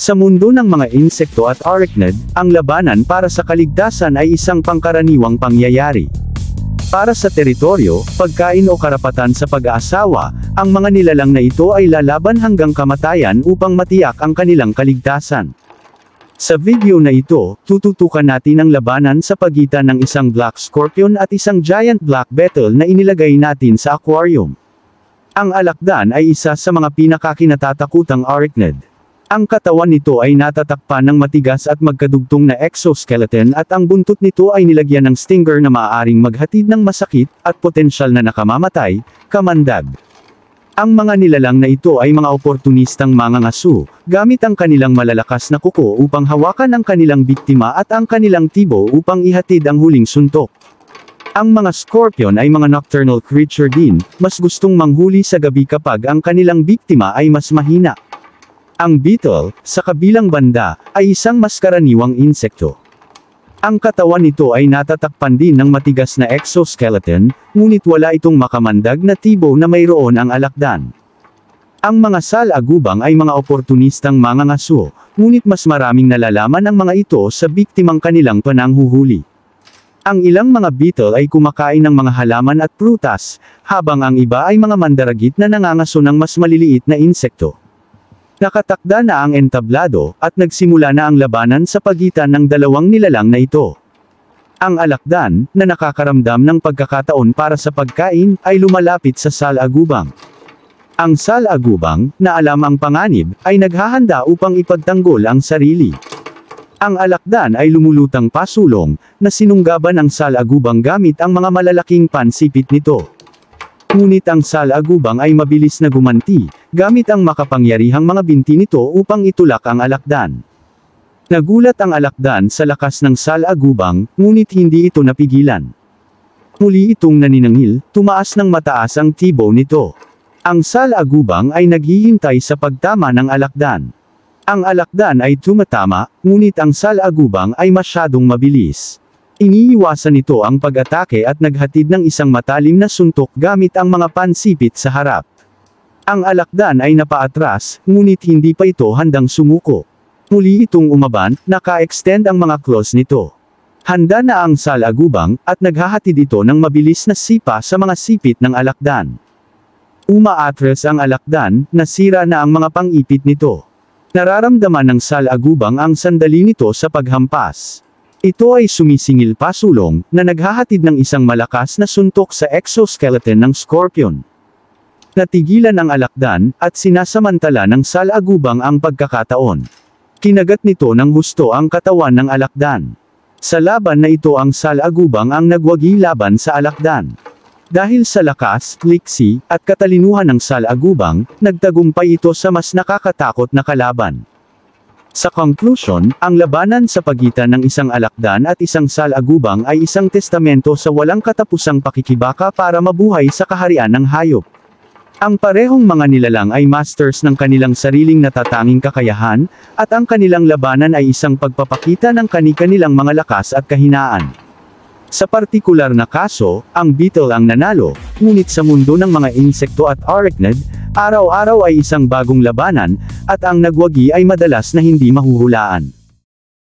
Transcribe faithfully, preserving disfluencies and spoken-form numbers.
Sa mundo ng mga insekto at arachnid, ang labanan para sa kaligtasan ay isang pangkaraniwang pangyayari. Para sa teritoryo, pagkain o karapatan sa pag-aasawa, ang mga nilalang na ito ay lalaban hanggang kamatayan upang matiyak ang kanilang kaligtasan. Sa video na ito, tututukan natin ang labanan sa pagitan ng isang black scorpion at isang giant black beetle na inilagay natin sa aquarium. Ang alakdan ay isa sa mga pinakakinatatakutang arachnid. Ang katawan nito ay natatakpan ng matigas at magkadugtong na exoskeleton at ang buntot nito ay nilagyan ng stinger na maaaring maghatid ng masakit at potensyal na nakamamatay, kamandag. Ang mga nilalang na ito ay mga oportunistang mangangaso, gamit ang kanilang malalakas na kuko upang hawakan ang kanilang biktima at ang kanilang tibo upang ihatid ang huling suntok. Ang mga scorpion ay mga nocturnal creature din, mas gustong manghuli sa gabi kapag ang kanilang biktima ay mas mahina. Ang beetle, sa kabilang banda, ay isang mas karaniwang insekto. Ang katawan nito ay natatakpan din ng matigas na exoskeleton, ngunit wala itong makamandag na tibo na mayroon ang alakdan. Ang mga salagubang ay mga oportunistang mangangaso, ngunit mas maraming nalalaman ang mga ito sa biktimang kanilang pananghuhuli. Ang ilang mga beetle ay kumakain ng mga halaman at prutas, habang ang iba ay mga mandaragit na nangangaso ng mas maliliit na insekto. Nakatakda na ang entablado, at nagsimula na ang labanan sa pagitan ng dalawang nilalang na ito. Ang alakdan, na nakakaramdam ng pagkakataon para sa pagkain, ay lumalapit sa salagubang. Ang salagubang, na alam ang panganib, ay naghahanda upang ipagtanggol ang sarili. Ang alakdan ay lumulutang pasulong, na sinunggaban ang salagubang gamit ang mga malalaking pansipit nito. Ngunit ang salagubang ay mabilis na gumanti, gamit ang makapangyarihang mga binti nito upang itulak ang alakdan. Nagulat ang alakdan sa lakas ng salagubang, ngunit hindi ito napigilan. Muli itong naninangil, tumaas ng mataas ang tibo nito. Ang salagubang ay naghihintay sa pagtama ng alakdan. Ang alakdan ay tumatama, ngunit ang salagubang ay masyadong mabilis. Iniiwasan nito ang pag-atake at naghatid ng isang matalim na suntok gamit ang mga pansipit sa harap. Ang alakdan ay napaatras, ngunit hindi pa ito handang sumuko. Muli itong umaban, naka-extend ang mga claws nito. Handa na ang salagubang, at naghahatid ito ng mabilis na sipa sa mga sipit ng alakdan. Umaatras ang alakdan, nasira na ang mga pang-ipit nito. Nararamdaman ng salagubang ang sandali nito sa paghampas. Ito ay sumisingil pasulong, na naghahatid ng isang malakas na suntok sa exoskeleton ng scorpion. Natigilan ang alakdan, at sinasamantala ng salagubang ang pagkakataon. Kinagat nito ng husto ang katawan ng alakdan. Sa laban na ito ang salagubang ang nagwagi laban sa alakdan. Dahil sa lakas, liksi, at katalinuhan ng salagubang, nagtagumpay ito sa mas nakakatakot na kalaban. Sa conclusion, ang labanan sa pagitan ng isang alakdan at isang salagubang ay isang testamento sa walang katapusang pakikibaka para mabuhay sa kaharian ng hayop. Ang parehong mga nilalang ay masters ng kanilang sariling natatanging kakayahan, at ang kanilang labanan ay isang pagpapakita ng kani-kanilang mga lakas at kahinaan. Sa partikular na kaso, ang beetle ang nanalo, ngunit sa mundo ng mga insekto at arachnid, araw-araw ay isang bagong labanan, at ang nagwagi ay madalas na hindi mahuhulaan.